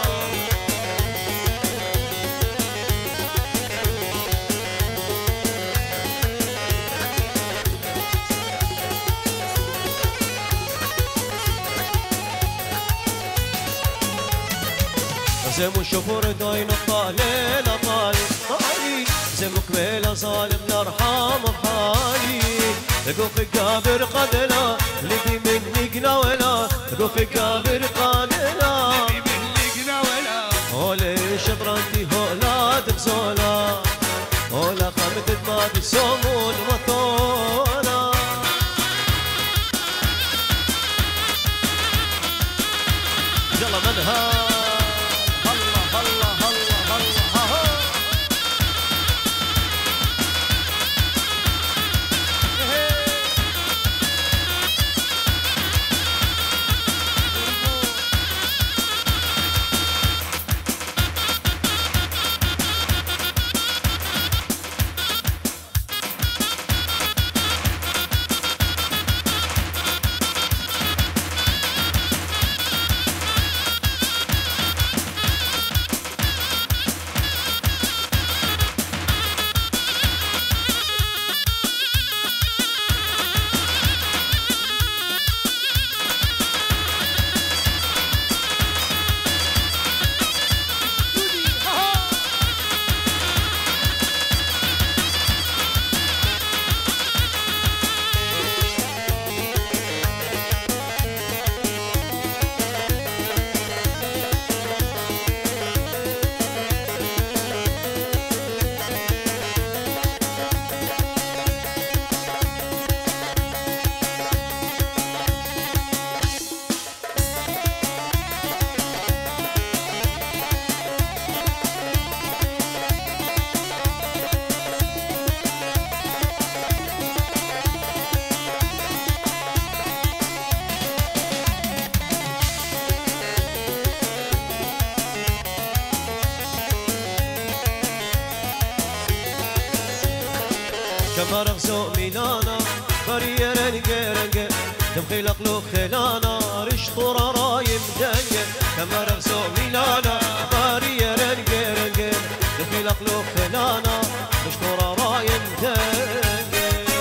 Speaker 3: زم الشفور داين الطالين طالي زم كبيلة ظالم نرحم بحالي لقوك قابر قدنا لدي مني قناولا لقوك قابر قادنا
Speaker 4: لدي مني قناولا
Speaker 3: هولي شطرنتي هولا دبزولا هولا خمت ما بيسومون مثولا يلا منها كما رغزو ميلانا بريرن جرنج دمخي لقلوك خلانا رش طورا رايم دنج كما رغزو ميلانا بريرن جرنج دمخي لقلوك خلانا رش طورا رايم دنج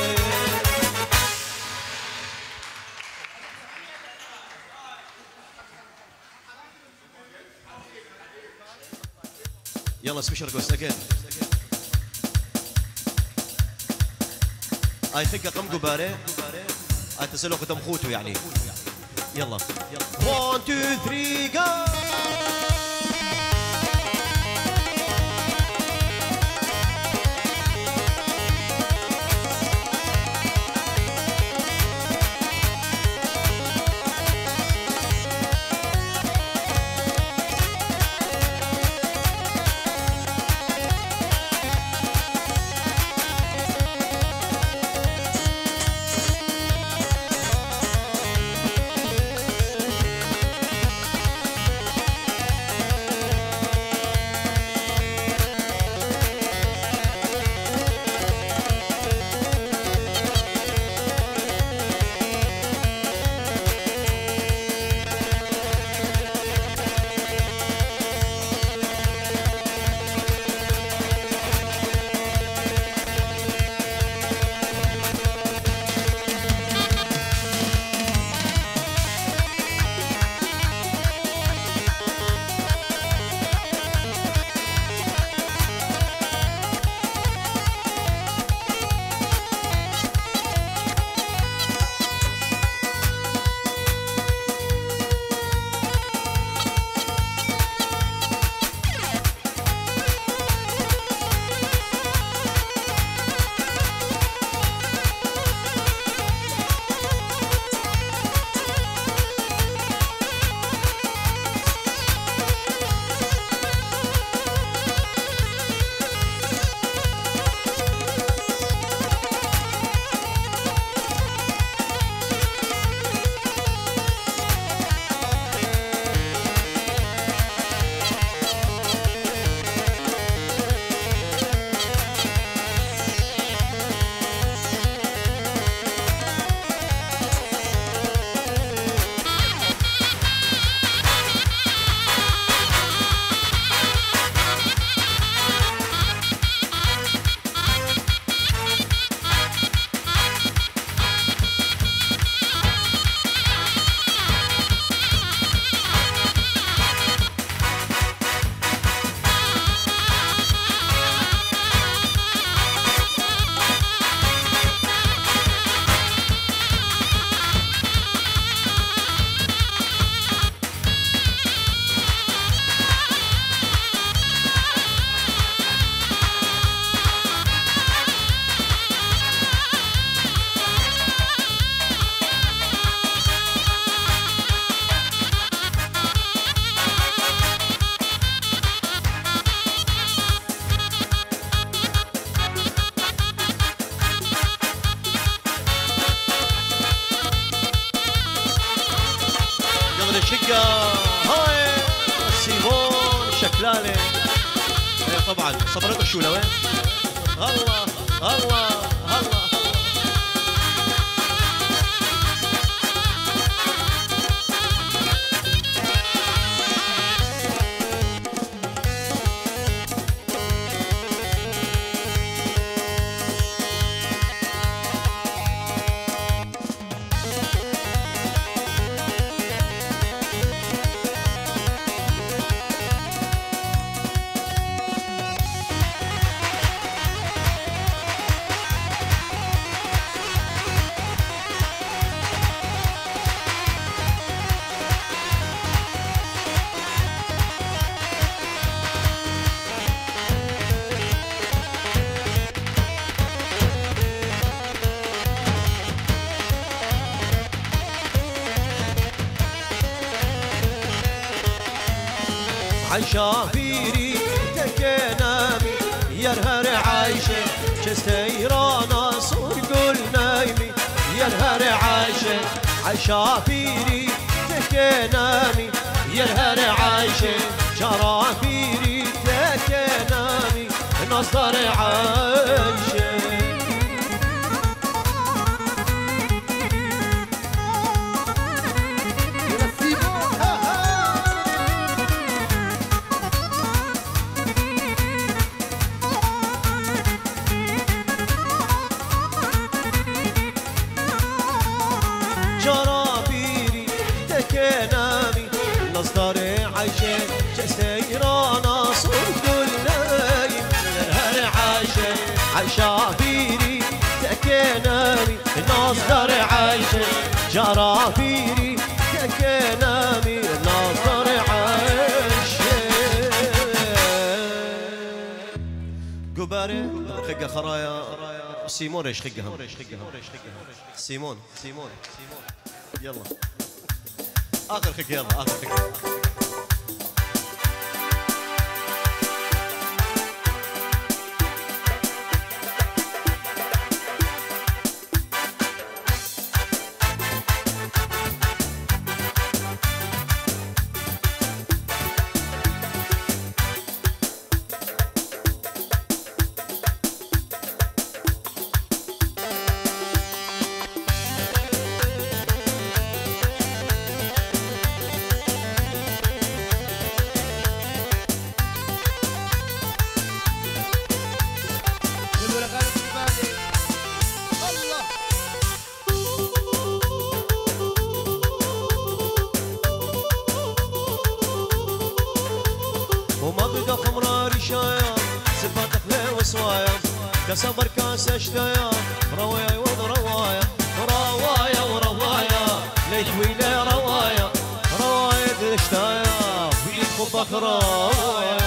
Speaker 3: يلا سبيشال جوست اجين I think رقم قبارة أتسلق تمخوتو يعني يلا 1 2 3 go شكلانه طبعا صبرتك شو لوين الله الله الله عشافيري تكنامي يرهر عايشة شستيرانا صور قول نايمي يرهر عايشة عشافيري تكنامي يرهر عايشة شرافيري تكنامي نصدر عايشة جرابيري تكنامي نصدر عايشة جسيرانا صور كل نايم يرهر عايشة عشافيري تكنامي نصدر عايشة جرابيري تكنامي نصدر عايشة قباري خقة خرايا سيمون ايش خقها سيمون يلا اخر خقة يلا اخر خقة وما بقى خمرة رشايا سبات خلي وصوايا كسبر كاس اشتايا روايا وروايا روايا وروايا ليش ويلي روايا روايا دشتايا في خبك روايا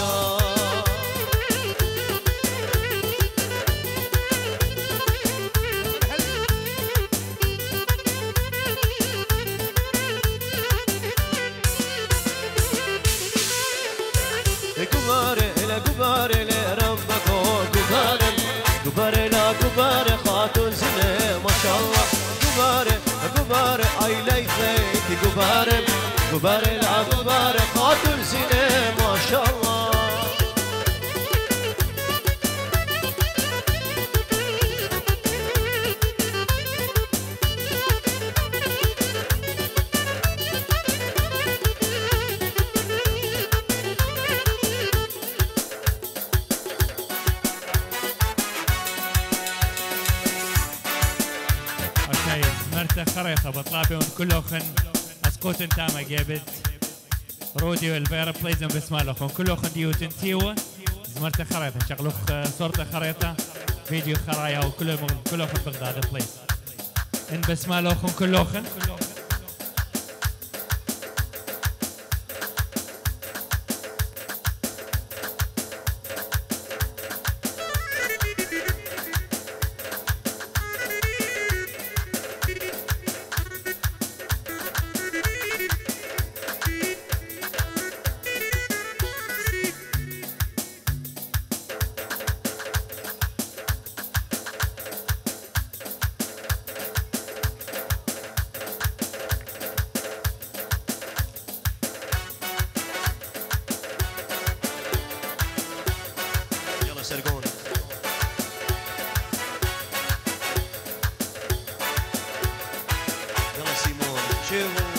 Speaker 3: قباري لربك قباري لا قباري خاتون زنه ما شاء الله قباري اي ليثيك قباري لا قباري خاتون زنه ما شاء الله
Speaker 2: مرت خريطة بطلابي كلهم اسكوت انتاما جابت رودي والفيرا بلايزن بسمالهم كلهم ديو تنتيوه مرت خريطة شغلوخ صورة خريطة فيديو خرايا وكلهم بغداد بلايز ان بسمالهم كلهم
Speaker 3: سرقون يلا سيمون شوفوا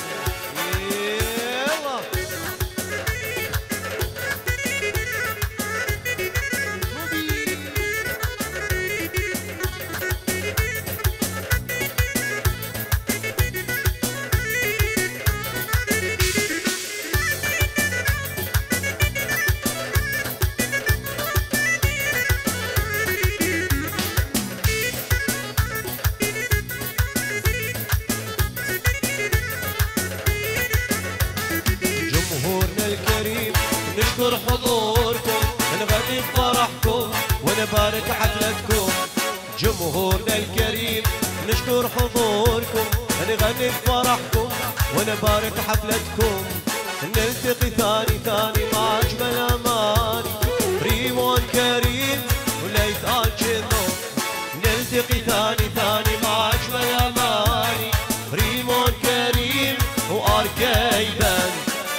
Speaker 3: نشكر حضوركم نغني بفرحكم ونبارك حفلتكم. جمهورنا الكريم نشكر حضوركم نغني بفرحكم ونبارك حفلتكم. نلتقي ثاني مع اجمل اماني ريمون كريم ولا يتقال كذا. نلتقي ثاني مع اجمل اماني ريمون كريم واركي باند.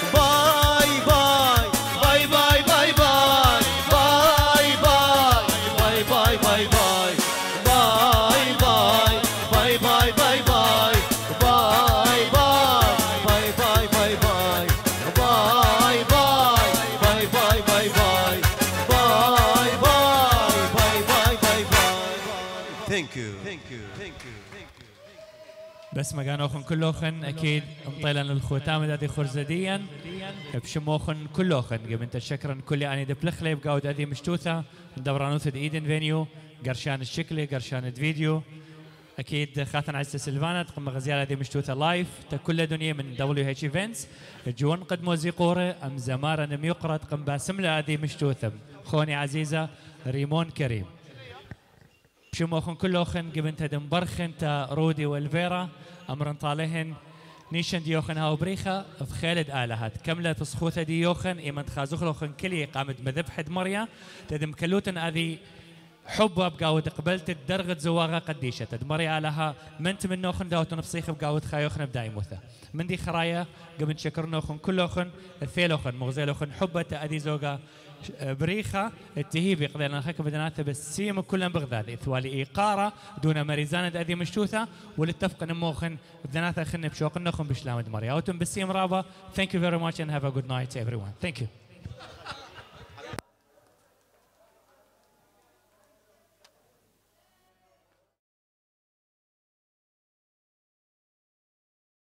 Speaker 2: بس مجانوخن كلوخن اكيد مطيلا الختام دادي خرزديا بشموخن كلوخن قبل تشكرا كل اني دبلخلي بقاود ادي مشتوثه دورانوث ايدن فينيو قرشان الشكلي قرشان الفيديو اكيد خاطن عزة سلفانا تقوم غزيال ادي مشتوثه لايف تكل دنيا من دبليو اتش ايفنتس جوان قدمو زيقوره ام زماره نم يقرا تقوم باسم ادي مشتوثه خوني عزيزه ريمون كريم بشموخن كلوخن قبل تدم برخن تا رودي والفيرا امرن طالهن نيشن ديوخن هاو بريخه بخالد الهات كمله تصخوثه ديوخن ايمن خازوخلوخن كلي قامت مذبحد مريا تدم كلوتن هذه حبه بقاود قبلت الدرغة زواغه قديشه تدمري لها منت من نوخن داوت نفسيخ بقاود خايوخن بدايموثه من دي خرايا قبل شكر نوخن كلوخن الثيلوخن مغزيلوخن حبه ادي زوغا بريخه التهيبي قضينا الحك بدناته بالسيم كلهم بغداد اثوالي ايقاره دون مريزان ادي مشتوثه وللتفق نموخن بدناته خن بشوق نخن بشلام دمريا وتم بالسيم رابا. Thank you very much and have a good night everyone. Thank you.